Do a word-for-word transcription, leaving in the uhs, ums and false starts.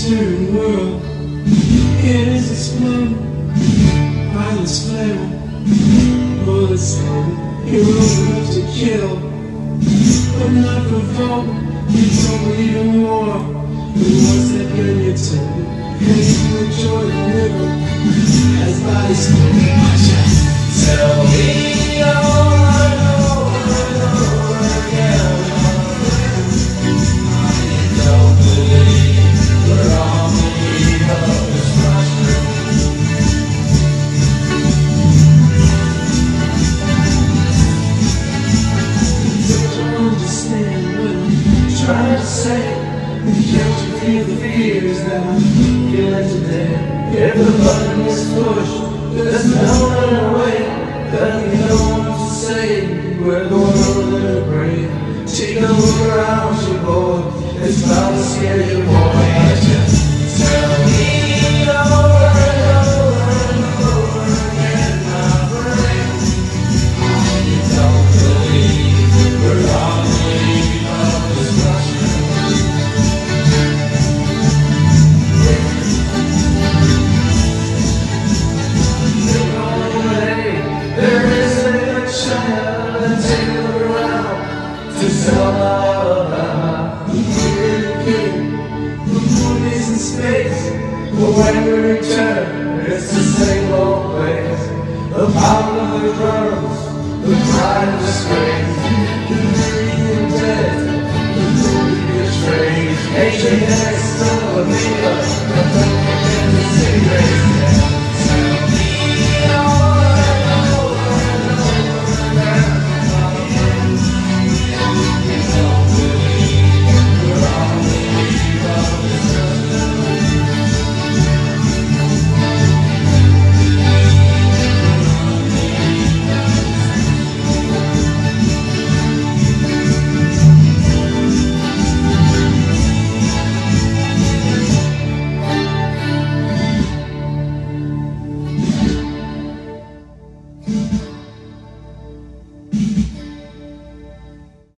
turn world. It is exploding, violence flare, bullets heavy, heroes enough to kill, but not provoke. You don't believe in war, the wars that burn your temple, and you enjoy the living as bodies fall. Tell me all I know, I know again. I don't believe we're on the eve of destruction. Don't understand what I'm trying to say. Can't you feel the fears that I'm feeling today? If the button is pushed, there's no other way. There'll be no one to say we're going to liberate. Take a look around you, boy. It's about to scare you, boy. Just tell me over and over and over again, my friend. You don't believe we're on the eve of destruction. There is a child and take a look around to sell my alibi. We're the king, the movies in space, but when we return, it's the same old place. The power of the drums, the pride of disgrace, the living and dead, the movie betrays. H A S, still a neighbor, the perfect and the secret.